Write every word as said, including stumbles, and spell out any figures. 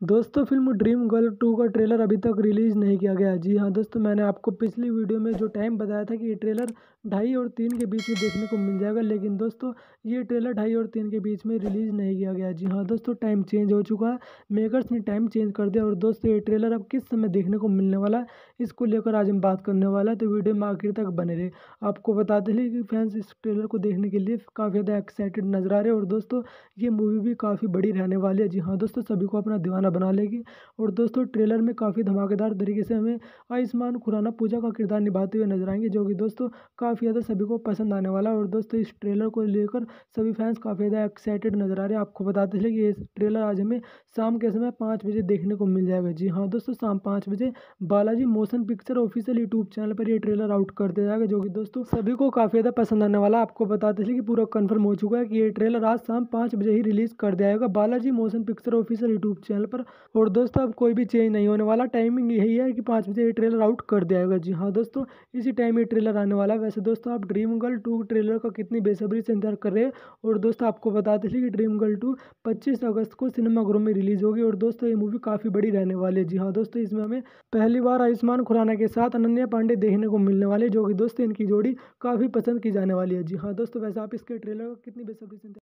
दोस्तों film Dream Girl two का trailer अभी तक रिलीज़ नहीं किया गया है। जी हाँ दोस्तों, मैंने आपको पिछली वीडियो में जो टाइम बताया था कि ये ट्रेलर ढाई और तीन के बीच में देखने को मिल जाएगा, लेकिन दोस्तों ये ट्रेलर ढाई और तीन के बीच में रिलीज़ नहीं किया गया है। जी हाँ दोस्तों, टाइम चेंज हो चुका है, मेकर्स ने टाइम चेंज कर दिया। और दोस्तों ये ट्रेलर अब किस समय देखने को मिलने वाला है, इसको लेकर आज हम बात करने वाला है, तो वीडियो में आखिर तक बने रहे। आपको बताते चलिए कि फैंस इस ट्रेलर को देखने के लिए काफ़ी ज़्यादा एक्साइटेड नजर आ रहे हैं। और दोस्तों ये मूवी भी काफ़ी बड़ी रहने वाली है। जी हाँ दोस्तों, सभी को अपना दीवाना बना लेगी। और दोस्तों ट्रेलर में काफ़ी धमाकेदार तरीके से हमें आयुष्मान खुराना पूजा का किरदार निभाते हुए नजर आएंगे, जो कि दोस्तों काफ़ी ज़्यादा सभी को पसंद आने वाला है। और दोस्तों इस ट्रेलर को लेकर सभी फैंस काफ़ी ज़्यादा एक्साइटेड नजर आ रहे हैं। आपको बताते चले कि ये ट्रेलर आज हमें शाम के समय पाँच बजे देखने को मिल जाएगा। जी हाँ दोस्तों, शाम पाँच बजे Balaji motion picture official YouTube channel पर ये ट्रेलर आउट कर दिया जाएगा, जो कि दोस्तों सभी को काफ़ी ज़्यादा पसंद आने वाला है। आपको बताते चले कि पूरा कंफर्म हो चुका है कि ये ट्रेलर आज शाम पाँच बजे ही रिलीज़ कर दिया जाएगा Balaji motion picture official YouTube channel पर। और दोस्तों अब कोई भी चेंज नहीं होने वाला, टाइमिंग यही है कि पाँच बजे ये ट्रेलर आउट कर दिया जाएगा। जी हाँ दोस्तों, इसी टाइम ये ट्रेलर आने वाला है। वैसे दोस्तों आप ड्रीम गर्ल टू ट्रेलर का कितनी बेसब्री से इंतजार कर रहे हैं। और दोस्तों आपको बताते थे कि ड्रीम गर्ल टू पच्चीस अगस्त को सिनेमाघरों में रिलीज होगी। और दोस्तों ये मूवी काफ़ी बड़ी रहने वाली है। जी हाँ दोस्तों, इसमें हमें पहली बार आयुष्मान खुराना के साथ अनन्या पांडे देखने को मिलने वाले, जो कि दोस्तों इनकी जोड़ी काफ़ी पसंद की जाने वाली है। जी हाँ दोस्तों, वैसे आप इसके ट्रेलर का कितनी बेसब्री से